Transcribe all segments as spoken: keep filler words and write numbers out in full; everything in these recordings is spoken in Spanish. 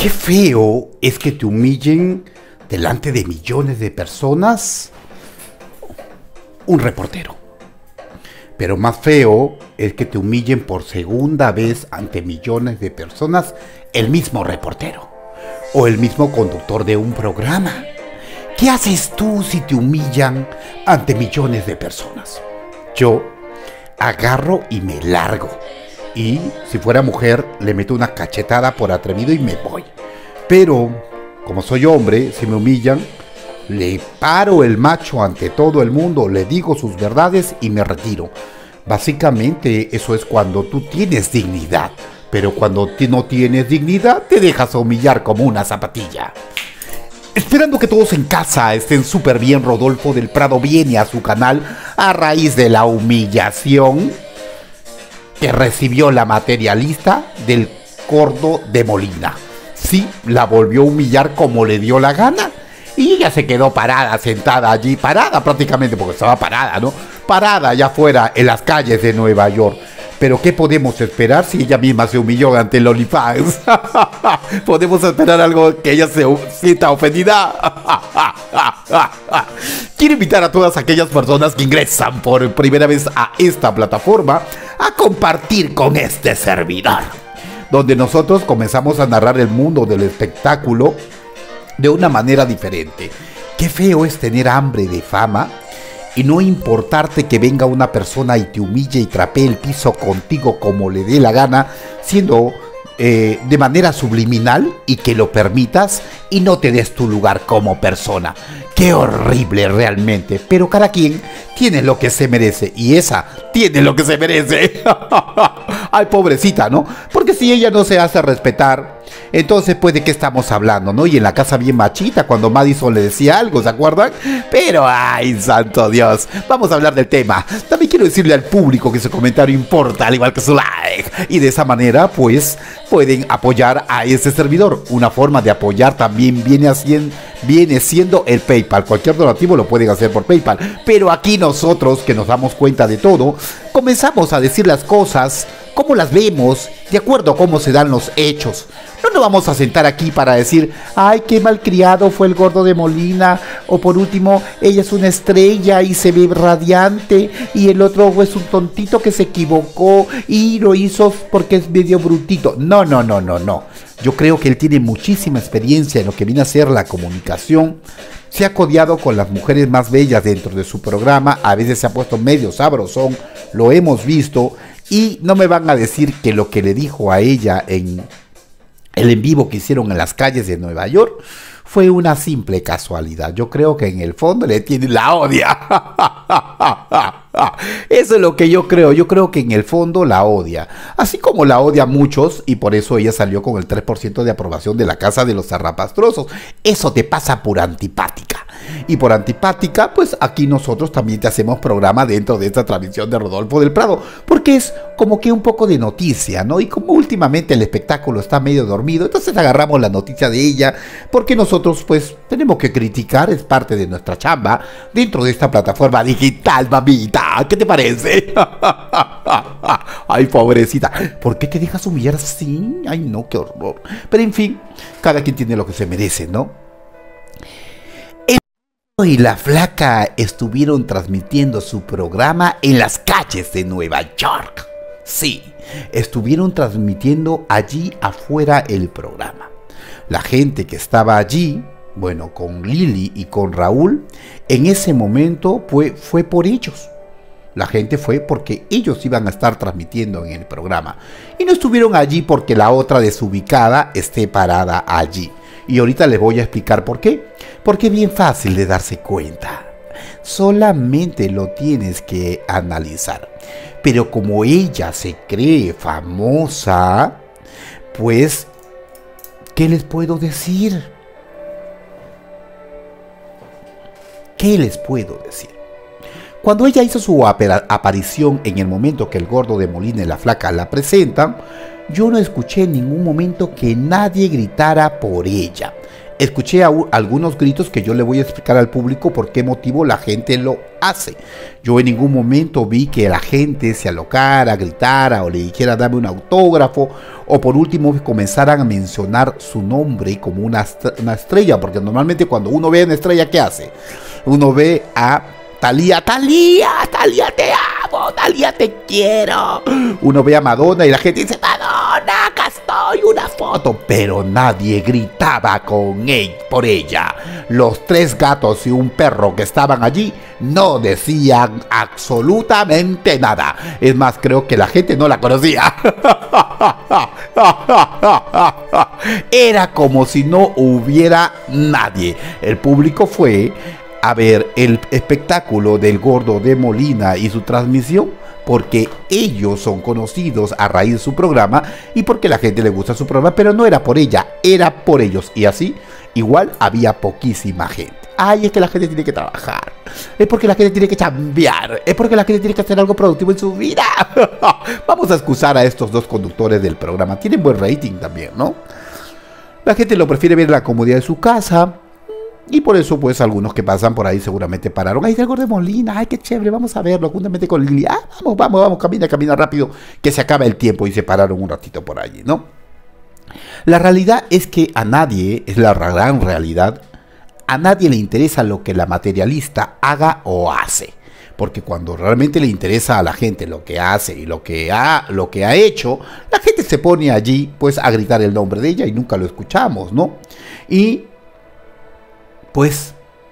Qué feo es que te humillen delante de millones de personas un reportero. Pero más feo es que te humillen por segunda vez ante millones de personas el mismo reportero o el mismo conductor de un programa. ¿Qué haces tú si te humillan ante millones de personas? Yo agarro y me largo. Y si fuera mujer, le meto una cachetada por atrevido y me voy. Pero, como soy hombre, si me humillan, le paro el macho ante todo el mundo, le digo sus verdades y me retiro. Básicamente, eso es cuando tú tienes dignidad. Pero cuando no tienes dignidad, te dejas humillar como una zapatilla. Esperando que todos en casa estén súper bien, Rodolfo del Prado viene a su canal a raíz de la humillación que recibió la materialista del Gordo de Molina. Sí, la volvió a humillar como le dio la gana. Y ella se quedó parada, sentada allí, parada prácticamente, porque estaba parada, ¿no? Parada allá afuera en las calles de Nueva York. Pero ¿qué podemos esperar si ella misma se humilló ante el OnlyFans? ¿Podemos esperar algo que ella se sienta ofendida? Quiero invitar a todas aquellas personas que ingresan por primera vez a esta plataforma a compartir con este servidor, donde nosotros comenzamos a narrar el mundo del espectáculo de una manera diferente. Qué feo es tener hambre de fama y no importarte que venga una persona y te humille y trapee el piso contigo como le dé la gana, siendo eh, de manera subliminal, y que lo permitas y no te des tu lugar como persona. Qué horrible realmente, pero cada quien tiene lo que se merece y esa tiene lo que se merece. Ay, pobrecita, ¿no? Porque si ella no se hace respetar, entonces pues de qué estamos hablando, ¿no? Y en la casa bien machita, cuando Madison le decía algo, ¿se acuerdan? Pero, ay, santo Dios, vamos a hablar del tema. También quiero decirle al público que su comentario importa, al igual que su like. Y de esa manera, pues, pueden apoyar a ese servidor. Una forma de apoyar también viene, haciendo, viene siendo el PayPal. Cualquier donativo lo pueden hacer por PayPal. Pero aquí nosotros, que nos damos cuenta de todo, comenzamos a decir las cosas como las vemos, de acuerdo a cómo se dan los hechos. No nos vamos a sentar aquí para decir, ay, qué malcriado fue el Gordo de Molina, o por último, ella es una estrella y se ve radiante, y el otro es un tontito que se equivocó y lo hizo porque es medio brutito. No, no, no, no, no. Yo creo que él tiene muchísima experiencia en lo que viene a ser la comunicación. Se ha codeado con las mujeres más bellas dentro de su programa, a veces se ha puesto medio sabrosón, lo hemos visto. Y no me van a decir que lo que le dijo a ella en el en vivo que hicieron en las calles de Nueva York fue una simple casualidad. Yo creo que en el fondo le tiene la odia. Eso es lo que yo creo. Yo creo que en el fondo la odia. Así como la odia a muchos, y por eso ella salió con el tres por ciento de aprobación de la Casa de los Zarrapastrosos. Eso te pasa por antipática. Y por antipática, pues aquí nosotros también te hacemos programa dentro de esta transmisión de Rodolfo del Prado, porque es como que un poco de noticia, ¿no? Y como últimamente el espectáculo está medio dormido, entonces agarramos la noticia de ella, porque nosotros pues tenemos que criticar, es parte de nuestra chamba dentro de esta plataforma digital, mamita. ¿Qué te parece? Ay, pobrecita, ¿por qué te dejas humillar así? Ay, no, qué horror. Pero en fin, cada quien tiene lo que se merece, ¿no? Y la Flaca estuvieron transmitiendo su programa en las calles de Nueva York. Sí, estuvieron transmitiendo allí afuera el programa. La gente que estaba allí, bueno, con Lili y con Raúl, en ese momento fue, fue por ellos. La gente fue porque ellos iban a estar transmitiendo en el programa. Y no estuvieron allí porque la otra desubicada esté parada allí. Y ahorita les voy a explicar por qué. Porque es bien fácil de darse cuenta. Solamente lo tienes que analizar. Pero como ella se cree famosa, pues, ¿qué les puedo decir? ¿Qué les puedo decir? Cuando ella hizo su aparición en el momento que el Gordo de Molina y la Flaca la presentan, yo no escuché en ningún momento que nadie gritara por ella. escuché a algunos gritos que yo le voy a explicar al público por qué motivo la gente lo hace. Yo en ningún momento vi que la gente se alocara, gritara o le dijera dame un autógrafo, o por último comenzaran a mencionar su nombre como una, una estrella, porque normalmente cuando uno ve a una estrella, ¿qué hace? Uno ve a Thalía, Thalía, Thalía te amo, Thalía te quiero. Uno ve a Madonna y la gente dice Madonna, acá estoy, una foto. Pero nadie gritaba con él, por ella. Los tres gatos y un perro que estaban allí no decían absolutamente nada. Es más, creo que la gente no la conocía. Era como si no hubiera nadie. El público fue a ver el espectáculo del Gordo de Molina y su transmisión porque ellos son conocidos a raíz de su programa y porque la gente le gusta su programa, pero no era por ella, era por ellos. Y así, igual había poquísima gente. Ay, es que la gente tiene que trabajar, es porque la gente tiene que chambear, es porque la gente tiene que hacer algo productivo en su vida. Vamos a excusar a estos dos conductores del programa, tienen buen rating también, ¿no? La gente lo prefiere ver en la comodidad de su casa. Y por eso, pues, algunos que pasan por ahí seguramente pararon. Ay, del Gordo de Molina, ay, qué chévere, vamos a verlo juntamente con Lili. Ah, vamos, vamos, vamos, camina, camina rápido, que se acaba el tiempo, y se pararon un ratito por allí, ¿no? La realidad es que a nadie, es la gran realidad, a nadie le interesa lo que la materialista haga o hace. Porque cuando realmente le interesa a la gente lo que hace y lo que ha, lo que ha hecho, la gente se pone allí, pues, a gritar el nombre de ella y nunca lo escuchamos, ¿no? Y pues,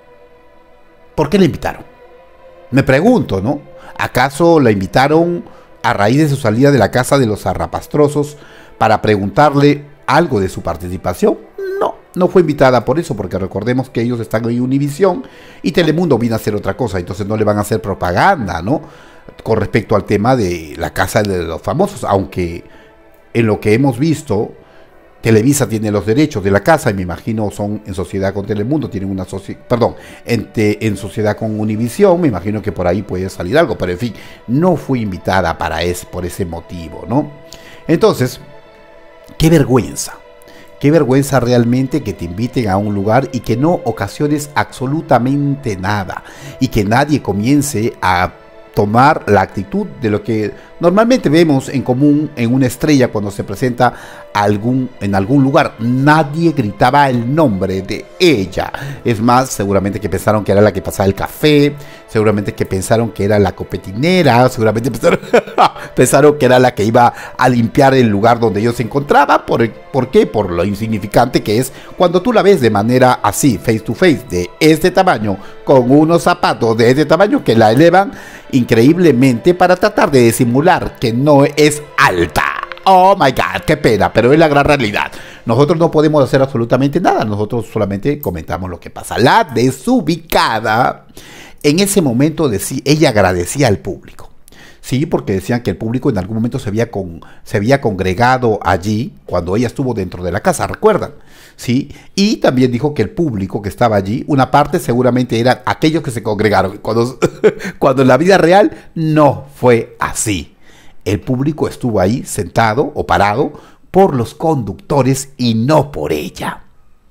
¿por qué la invitaron? Me pregunto, ¿no? ¿Acaso la invitaron a raíz de su salida de la casa de los Zarrapastrosos para preguntarle algo de su participación? No, no fue invitada por eso, porque recordemos que ellos están en Univisión y Telemundo vino a hacer otra cosa, entonces no le van a hacer propaganda, ¿no? Con respecto al tema de la casa de los famosos, aunque en lo que hemos visto, Televisa tiene los derechos de la casa y me imagino son en sociedad con Telemundo, tienen una sociedad, perdón, en, te, en sociedad con Univisión, me imagino que por ahí puede salir algo, pero en fin, no fui invitada para ese, por ese motivo, ¿no? Entonces, qué vergüenza, qué vergüenza realmente que te inviten a un lugar y que no ocasiones absolutamente nada y que nadie comience a tomar la actitud de lo que normalmente vemos en común en una estrella cuando se presenta algún, en algún lugar. Nadie gritaba el nombre de ella. Es más, seguramente que pensaron que era la que pasaba el café, seguramente que pensaron que era la copetinera, seguramente pensaron, pensaron que era la que iba a limpiar el lugar donde ellos se encontraban. ¿Por, ¿Por qué? Por lo insignificante que es cuando tú la ves de manera así, face to face, de este tamaño, con unos zapatos de este tamaño que la elevan increíblemente para tratar de disimular que no es alta. Oh my God, qué pena, pero es la gran realidad. Nosotros no podemos hacer absolutamente nada, nosotros solamente comentamos lo que pasa. La desubicada, en ese momento decía, ella agradecía al público. Sí, porque decían que el público en algún momento se había, con, se había congregado allí cuando ella estuvo dentro de la casa, ¿recuerdan? Sí, y también dijo que el público que estaba allí, una parte seguramente eran aquellos que se congregaron, cuando, cuando en la vida real no fue así. El público estuvo ahí sentado o parado por los conductores y no por ella.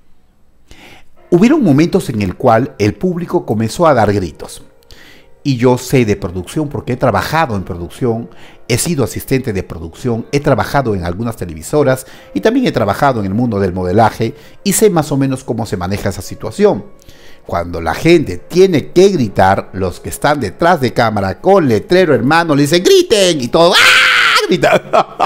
Hubieron momentos en el cual el público comenzó a dar gritos. Y yo sé de producción porque he trabajado en producción, he sido asistente de producción, he trabajado en algunas televisoras y también he trabajado en el mundo del modelaje y sé más o menos cómo se maneja esa situación. Cuando la gente tiene que gritar, los que están detrás de cámara con letrero hermano le dicen griten y todo ¡ah! Gritan.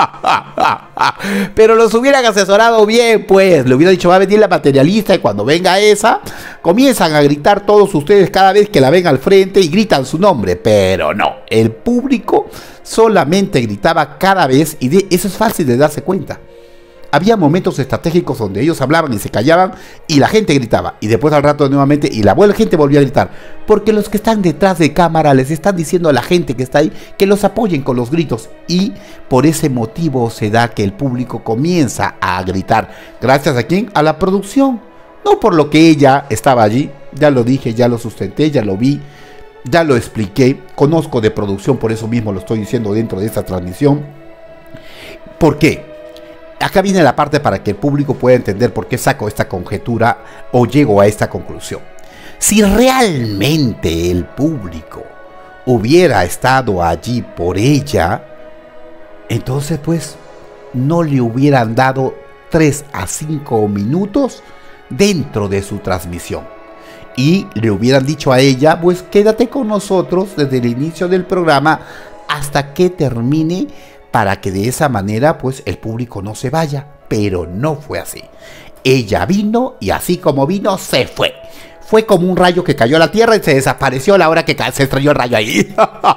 Pero los hubieran asesorado bien, pues le hubiera dicho va a venir la materialista y cuando venga esa comienzan a gritar todos ustedes cada vez que la ven al frente y gritan su nombre, pero no, el público solamente gritaba cada vez y de, eso es fácil de darse cuenta. Había momentos estratégicos donde ellos hablaban y se callaban y la gente gritaba. Y después al rato nuevamente y la gente volvió a gritar. Porque los que están detrás de cámara les están diciendo a la gente que está ahí que los apoyen con los gritos. Y por ese motivo se da que el público comienza a gritar. ¿Gracias a quién? A la producción. No por lo que ella estaba allí. Ya lo dije, ya lo sustenté, ya lo vi, ya lo expliqué. Conozco de producción, por eso mismo lo estoy diciendo dentro de esta transmisión. ¿Por qué? acá viene la parte para que el público pueda entender por qué saco esta conjetura o llego a esta conclusión. Si realmente el público hubiera estado allí por ella, entonces pues no le hubieran dado tres a cinco minutos dentro de su transmisión y le hubieran dicho a ella, pues quédate con nosotros desde el inicio del programa hasta que termine, para que de esa manera pues el público no se vaya. Pero no fue así. Ella vino y así como vino se fue. Fue como un rayo que cayó a la tierra y se desapareció a la hora que se estrelló el rayo ahí.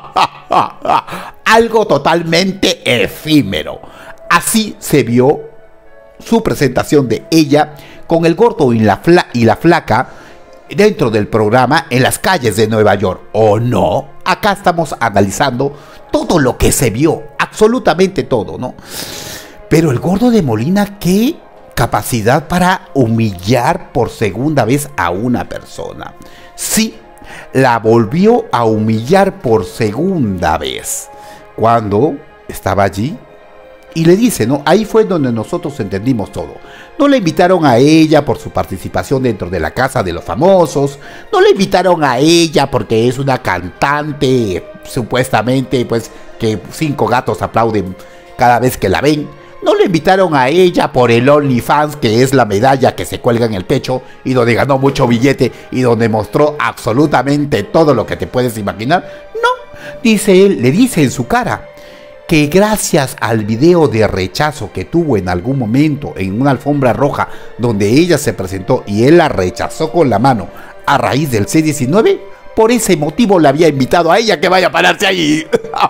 Algo totalmente efímero. Así se vio su presentación de ella con el gordo y la, fla y la flaca dentro del programa en las calles de Nueva York. ¿O no? Acá estamos analizando todo lo que se vio, absolutamente todo, ¿no? Pero el gordo de Molina, ¿qué capacidad para humillar por segunda vez a una persona? Sí, la volvió a humillar por segunda vez cuando estaba allí y le dice, ¿no? Ahí fue donde nosotros entendimos todo. No le invitaron a ella por su participación dentro de la Casa de los Famosos. No le invitaron a ella porque es una cantante, supuestamente, pues, que cinco gatos aplauden cada vez que la ven. No le invitaron a ella por el OnlyFans, que es la medalla que se cuelga en el pecho y donde ganó mucho billete y donde mostró absolutamente todo lo que te puedes imaginar. No, dice él, le dice en su cara que gracias al video de rechazo que tuvo en algún momento en una alfombra roja donde ella se presentó y él la rechazó con la mano a raíz del C diecinueve, por ese motivo le había invitado a ella que vaya a pararse allí.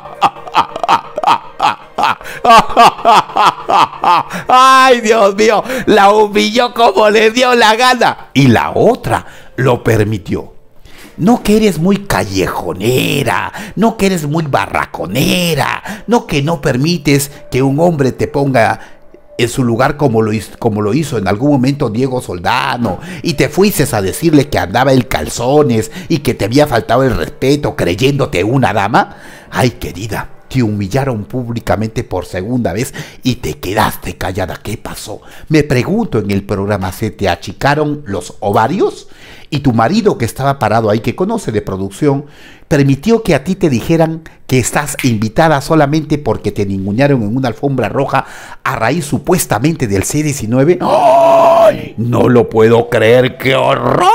Ay, Dios mío, la humilló como le dio la gana. Y la otra lo permitió. No que eres muy callejonera, no que eres muy barraconera, no que no permites que un hombre te ponga en su lugar como lo, hizo, como lo hizo en algún momento Diego Soldano, y te fuiste a decirle que andaba en calzones y que te había faltado el respeto creyéndote una dama. Ay, querida, te humillaron públicamente por segunda vez y te quedaste callada. ¿Qué pasó? Me pregunto en el programa, ¿se te achicaron los ovarios? Y tu marido, que estaba parado ahí, que conoce de producción, permitió que a ti te dijeran que estás invitada solamente porque te ningunearon en una alfombra roja a raíz supuestamente del C diecinueve. ¡Ay! No lo puedo creer, ¡qué horror!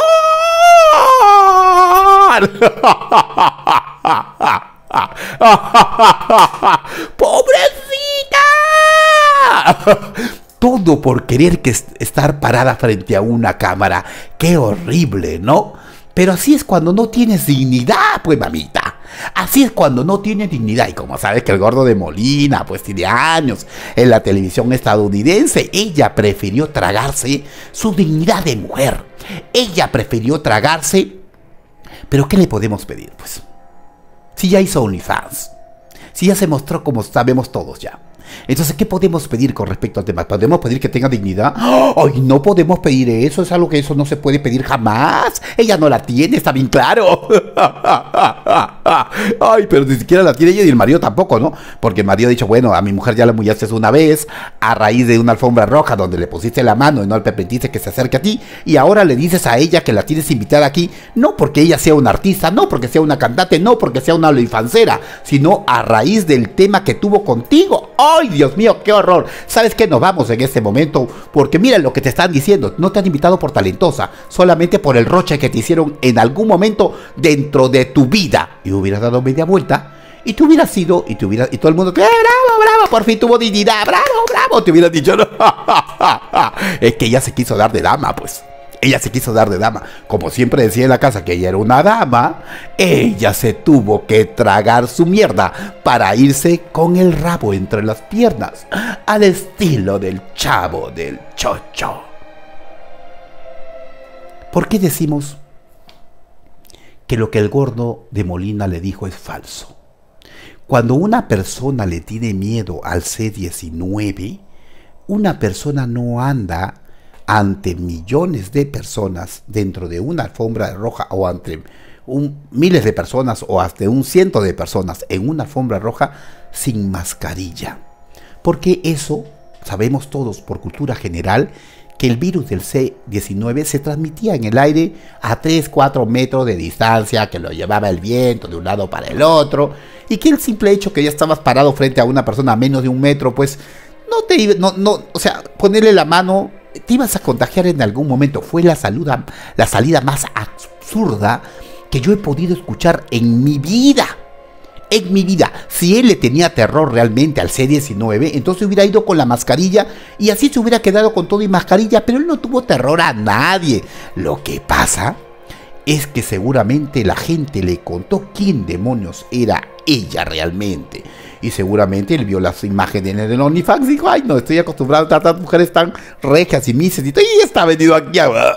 ¡Pobrecita! Todo por querer que estar parada frente a una cámara. ¡Qué horrible!, ¿no? Pero así es cuando no tienes dignidad, pues, mamita. Así es cuando no tienes dignidad. Y como sabes que el gordo de Molina, pues, tiene años en la televisión estadounidense, ella prefirió tragarse su dignidad de mujer. Ella prefirió tragarse. ¿Pero qué le podemos pedir, pues? Si ya hizo OnlyFans, si ya se mostró como sabemos todos ya. Entonces, ¿qué podemos pedir con respecto al tema? ¿Podemos pedir que tenga dignidad? ¡Ay, no podemos pedir eso! Es algo que eso no se puede pedir jamás. Ella no la tiene, está bien claro. Ay, pero ni siquiera la tiene ella y el marido tampoco, ¿no? Porque el marido ha dicho, bueno, a mi mujer ya la humillaste una vez a raíz de una alfombra roja donde le pusiste la mano y no le permitiste que se acerque a ti, y ahora le dices a ella que la tienes invitada aquí, no porque ella sea una artista, no porque sea una cantante, no porque sea una OnlyFansera, sino a raíz del tema que tuvo contigo. ¡Ay, Dios mío, qué horror! ¿Sabes qué? Nos vamos en este momento, porque mira lo que te están diciendo. No te han invitado por talentosa, solamente por el roche que te hicieron en algún momento dentro de tu vida. Y hubieras dado media vuelta y te hubieras ido y te hubieras, y todo el mundo, ¡eh, bravo, bravo! Por fin tuvo dignidad, bravo, bravo. Te hubieras dicho, no. Es que ella se quiso dar de dama, pues. Ella se quiso dar de dama. Como siempre decía en la casa que ella era una dama, ella se tuvo que tragar su mierda para irse con el rabo entre las piernas, al estilo del Chavo del Chocho. ¿Por qué decimos que lo que el gordo de Molina le dijo es falso? Cuando una persona le tiene miedo al C diecinueve, una persona no anda ante millones de personas dentro de una alfombra roja, o ante un, miles de personas o hasta un ciento de personas en una alfombra roja sin mascarilla, porque eso sabemos todos por cultura general que el virus del C diecinueve se transmitía en el aire a tres a cuatro metros de distancia, que lo llevaba el viento de un lado para el otro, y que el simple hecho que ya estabas parado frente a una persona a menos de un metro, pues no te iba, no, no, o sea, ponerle la mano, te ibas a contagiar en algún momento. Fue la, saluda, la salida más absurda que yo he podido escuchar en mi vida. En mi vida. Si él le tenía terror realmente al C diecinueve, entonces hubiera ido con la mascarilla y así se hubiera quedado con todo y mascarilla, pero él no tuvo terror a nadie. Lo que pasa es que seguramente la gente le contó quién demonios era ella realmente. Y seguramente él vio las imágenes en el OnlyFans y dijo, ay no, estoy acostumbrado a tratar mujeres tan regias y mises y todo, y está venido aquí.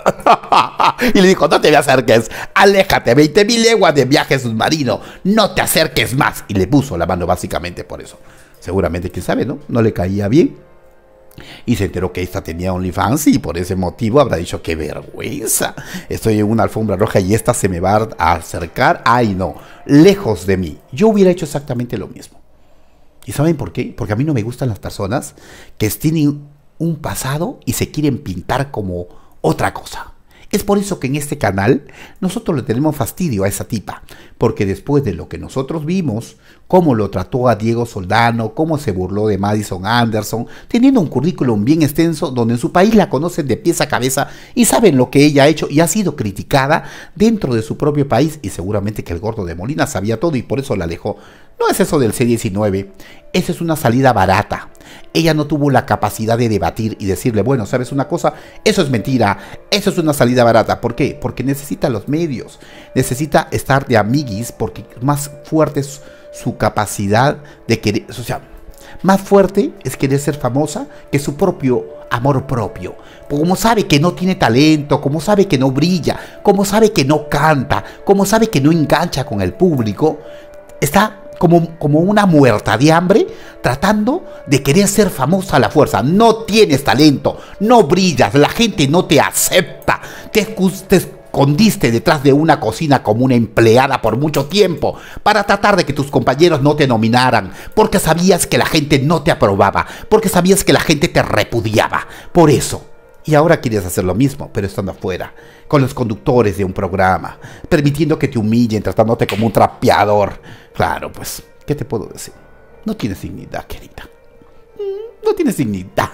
Y le dijo, no te me acerques, aléjate, veinte mil leguas de viaje submarino, no te acerques más. Y le puso la mano básicamente por eso. Seguramente, quién sabe, ¿no? No le caía bien. Y se enteró que esta tenía OnlyFans y por ese motivo habrá dicho, qué vergüenza, estoy en una alfombra roja y esta se me va a acercar. Ay no, lejos de mí. Yo hubiera hecho exactamente lo mismo. ¿Y saben por qué? Porque a mí no me gustan las personas que tienen un pasado y se quieren pintar como otra cosa. Es por eso que en este canal nosotros le tenemos fastidio a esa tipa, porque después de lo que nosotros vimos, cómo lo trató a Diego Soldano, cómo se burló de Madison Anderson, teniendo un currículum bien extenso donde en su país la conocen de pies a cabeza y saben lo que ella ha hecho y ha sido criticada dentro de su propio país, y seguramente que el gordo de Molina sabía todo y por eso la alejó. No es eso del C diecinueve, esa es una salida barata. Ella no tuvo la capacidad de debatir y decirle, bueno, ¿sabes una cosa? Eso es mentira, eso es una salida barata. ¿Por qué? Porque necesita los medios, necesita estar de amiguis, porque más fuerte es su capacidad de querer, o sea, más fuerte es querer ser famosa que su propio amor propio. Como sabe que no tiene talento, como sabe que no brilla, como sabe que no canta, como sabe que no engancha con el público, está Como, como una muerta de hambre, tratando de querer ser famosa a la fuerza. No tienes talento, no brillas, la gente no te acepta, te, te escondiste detrás de una cocina como una empleada por mucho tiempo, para tratar de que tus compañeros no te nominaran, porque sabías que la gente no te aprobaba, porque sabías que la gente te repudiaba. Por eso. Y ahora quieres hacer lo mismo, pero estando afuera, con los conductores de un programa, permitiendo que te humillen, tratándote como un trapeador. Claro, pues, ¿qué te puedo decir? No tienes dignidad, querida. No tienes dignidad.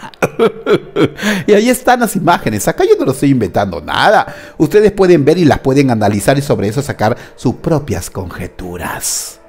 Y ahí están las imágenes. Acá yo no lo estoy inventando nada. Ustedes pueden ver y las pueden analizar y sobre eso sacar sus propias conjeturas.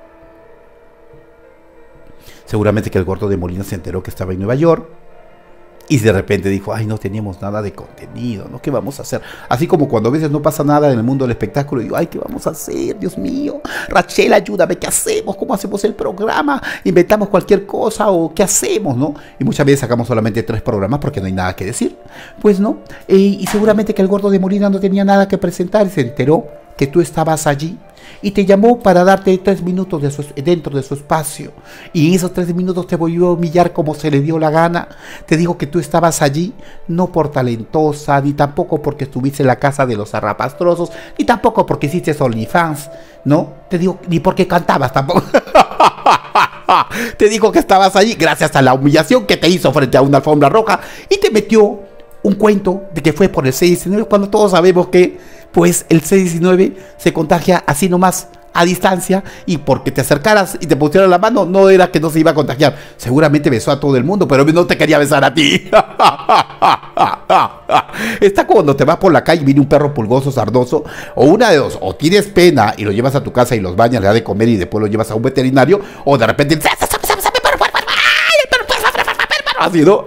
Seguramente que el gordo de Molina se enteró que estaba en Nueva York. Y de repente dijo, ay, no teníamos nada de contenido, ¿no? ¿Qué vamos a hacer? Así como cuando a veces no pasa nada en el mundo del espectáculo, y digo, ay, ¿qué vamos a hacer? Dios mío, Rachel, ayúdame, ¿qué hacemos? ¿Cómo hacemos el programa? ¿Inventamos cualquier cosa o qué hacemos, no? Y muchas veces sacamos solamente tres programas porque no hay nada que decir. Pues no, eh, y seguramente que el gordo de Molina no tenía nada que presentar, y se enteró que tú estabas allí. Y te llamó para darte tres minutos de su, dentro de su espacio. Y en esos tres minutos te volvió a humillar como se le dio la gana. Te dijo que tú estabas allí, no por talentosa, ni tampoco porque estuviste en la casa de los zarrapastrosos, ni tampoco porque hiciste OnlyFans, ¿no? Te digo, ni porque cantabas tampoco. Te dijo que estabas allí gracias a la humillación que te hizo frente a una alfombra roja. Y te metió un cuento de que fue por el C diecinueve, cuando todos sabemos que pues el C diecinueve se contagia así nomás, a distancia, y porque te acercaras y te pusieran la mano, no era que no se iba a contagiar. Seguramente besó a todo el mundo, pero no te quería besar a ti. Está como cuando te vas por la calle y viene un perro pulgoso, sardoso, o una de dos, o tienes pena y lo llevas a tu casa y los bañas, le das de comer y después lo llevas a un veterinario, o de repente así, ¿no?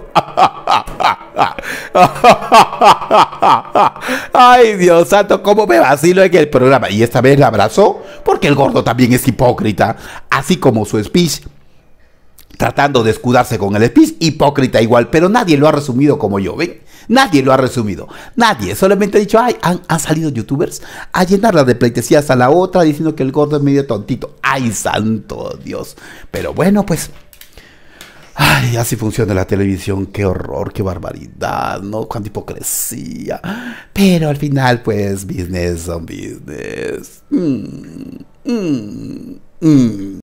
Ay, Dios santo, cómo me vacilo en el programa. Y esta vez la abrazó, porque el gordo también es hipócrita, así como su speech, tratando de escudarse con el speech, hipócrita igual, pero nadie lo ha resumido como yo, ¿ven? Nadie lo ha resumido, nadie, solamente ha dicho, ay, han, han salido youtubers a llenarla de pleitesías a la otra, diciendo que el gordo es medio tontito. Ay, santo Dios. Pero bueno, pues, ay, así funciona la televisión, qué horror, qué barbaridad, ¿no? Cuánta hipocresía. Pero al final, pues, business on business. Mm, mm, mm.